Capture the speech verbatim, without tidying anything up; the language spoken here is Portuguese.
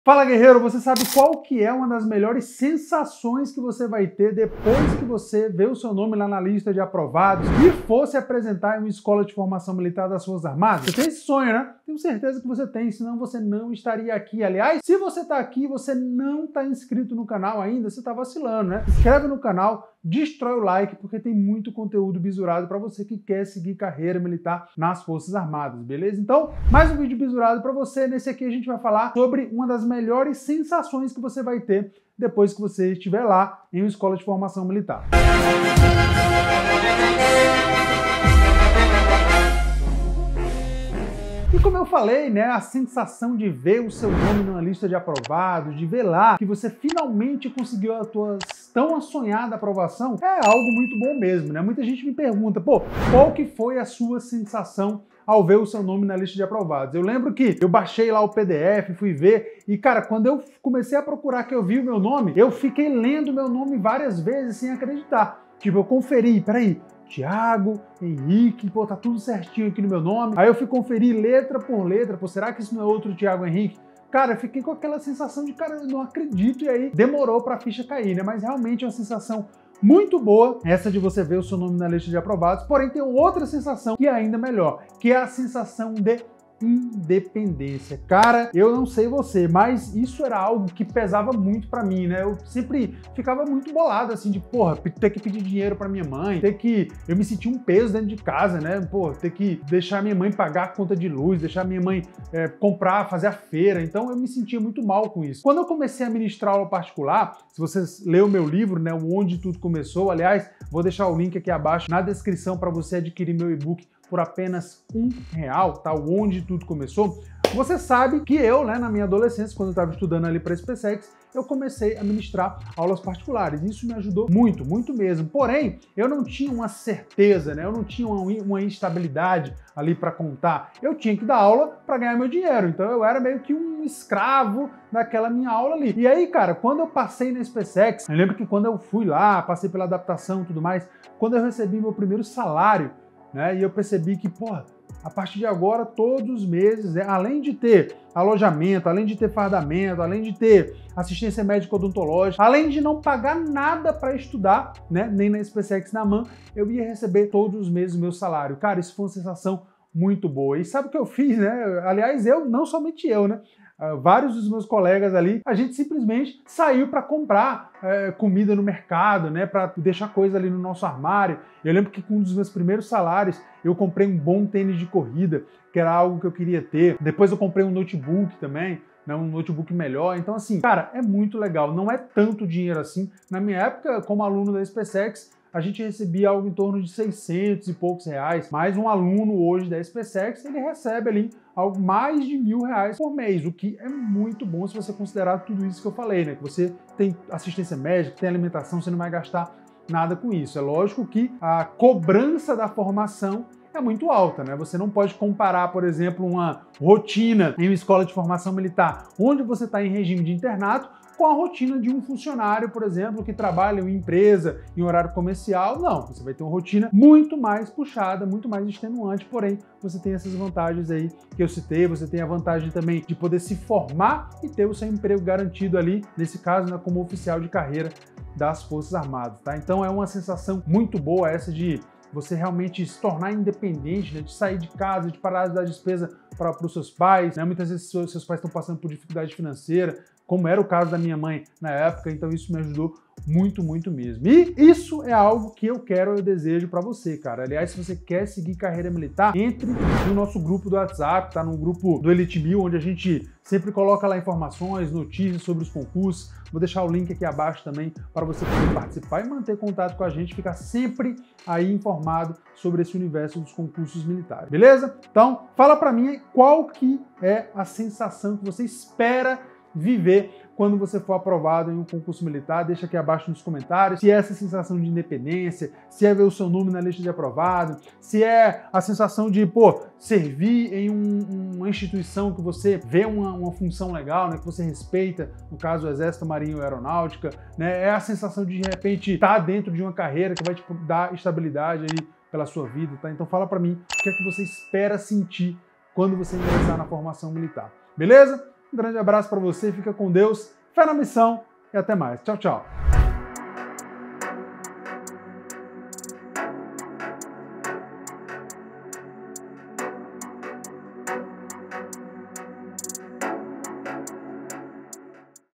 Fala, guerreiro, você sabe qual que é uma das melhores sensações que você vai ter depois que você vê o seu nome lá na lista de aprovados e for se apresentar em uma escola de formação militar das Forças Armadas? Você tem esse sonho, né? Tenho certeza que você tem, senão você não estaria aqui. Aliás, se você está aqui e você não está inscrito no canal ainda, você está vacilando, né? Se inscreve no canal, destrói o like, porque tem muito conteúdo bisurado para você que quer seguir carreira militar nas Forças Armadas, beleza? Então, mais um vídeo bisurado para você. Nesse aqui a gente vai falar sobre uma das melhores sensações que você vai ter depois que você estiver lá em uma escola de formação militar. E como eu falei, né, a sensação de ver o seu nome numa lista de aprovados, de ver lá que você finalmente conseguiu a tua tão sonhada aprovação, é algo muito bom mesmo, né? Muita gente me pergunta, pô, qual que foi a sua sensação ao ver o seu nome na lista de aprovados? Eu lembro que eu baixei lá o P D F, fui ver, e cara, quando eu comecei a procurar que eu vi o meu nome, eu fiquei lendo meu nome várias vezes sem acreditar. Tipo, eu conferi, peraí, Thiago, Henrique, pô, tá tudo certinho aqui no meu nome. Aí eu fui conferir letra por letra, pô, será que isso não é outro Thiago Henrique? Cara, eu fiquei com aquela sensação de, cara, eu não acredito, e aí demorou pra ficha cair, né? Mas realmente é uma sensação muito boa, essa de você ver o seu nome na lista de aprovados, porém tem outra sensação que é ainda melhor, que é a sensação de independência. Cara, eu não sei você, mas isso era algo que pesava muito pra mim, né? Eu sempre ficava muito bolado, assim, de, porra, ter que pedir dinheiro pra minha mãe, ter que... Eu me sentia um peso dentro de casa, né? Pô, ter que deixar minha mãe pagar a conta de luz, deixar minha mãe é, comprar, fazer a feira, então eu me sentia muito mal com isso. Quando eu comecei a ministrar aula particular, se você leu o meu livro, né, o Onde Tudo Começou, aliás, vou deixar o link aqui abaixo na descrição para você adquirir meu e-book por apenas um real, tá? O Onde Tudo Começou. Você sabe que eu, né, na minha adolescência, quando eu estava estudando ali para a SpaceX, eu comecei a ministrar aulas particulares. Isso me ajudou muito, muito mesmo. Porém, eu não tinha uma certeza, né? Eu não tinha uma, uma estabilidade ali para contar. Eu tinha que dar aula para ganhar meu dinheiro. Então eu era meio que um escravo daquela minha aula ali. E aí, cara, quando eu passei na SpaceX, eu lembro que quando eu fui lá, passei pela adaptação e tudo mais, quando eu recebi meu primeiro salário, né, e eu percebi que, porra, a partir de agora, todos os meses, né, além de ter alojamento, além de ter fardamento, além de ter assistência médica odontológica, além de não pagar nada para estudar, né, nem na SpaceX na MAN, eu ia receber todos os meses o meu salário. Cara, isso foi uma sensação muito boa. E sabe o que eu fiz, né? Aliás, eu, não somente eu, né? Uh, vários dos meus colegas ali, a gente simplesmente saiu para comprar uh, comida no mercado, né, para deixar coisa ali no nosso armário. Eu lembro que com um dos meus primeiros salários, eu comprei um bom tênis de corrida, que era algo que eu queria ter. Depois eu comprei um notebook também, né, um notebook melhor. Então assim, cara, é muito legal. Não é tanto dinheiro assim. Na minha época, como aluno da SpaceX, a gente recebia algo em torno de seiscentos e poucos reais, mas um aluno hoje da SpaceX, ele recebe ali algo mais de mil reais por mês, o que é muito bom se você considerar tudo isso que eu falei, né? Que você tem assistência médica, tem alimentação, você não vai gastar nada com isso. É lógico que a cobrança da formação é muito alta, né? Você não pode comparar, por exemplo, uma rotina em uma escola de formação militar, onde você está em regime de internato, com a rotina de um funcionário, por exemplo, que trabalha em uma empresa, em horário comercial. Não, você vai ter uma rotina muito mais puxada, muito mais extenuante, porém, você tem essas vantagens aí que eu citei, você tem a vantagem também de poder se formar e ter o seu emprego garantido ali, nesse caso, né, como oficial de carreira das Forças Armadas, tá? Então é uma sensação muito boa essa de você realmente se tornar independente, né, de sair de casa, de parar de dar despesa para os seus pais, né? Muitas vezes seus, seus pais estão passando por dificuldade financeira, como era o caso da minha mãe na época, então isso me ajudou muito, muito mesmo. E isso é algo que eu quero, eu desejo para você, cara. Aliás, se você quer seguir carreira militar, entre no nosso grupo do WhatsApp, tá no grupo do Elite Mil, onde a gente sempre coloca lá informações, notícias sobre os concursos. Vou deixar o link aqui abaixo também para você poder participar e manter contato com a gente, ficar sempre aí informado sobre esse universo dos concursos militares, beleza? Então, fala para mim qual que é a sensação que você espera viver quando você for aprovado em um concurso militar. Deixa aqui abaixo nos comentários se é essa sensação de independência, se é ver o seu nome na lista de aprovado, se é a sensação de, pô, servir em um, uma instituição que você vê uma, uma função legal, né, que você respeita, no caso o Exército, Marinha ou Aeronáutica, né, é a sensação de, de repente, estar dentro de uma carreira que vai te dar estabilidade aí pela sua vida, tá? Então fala pra mim o que é que você espera sentir quando você ingressar na formação militar, beleza? Um grande abraço para você, fica com Deus, fé na missão e até mais. Tchau, tchau.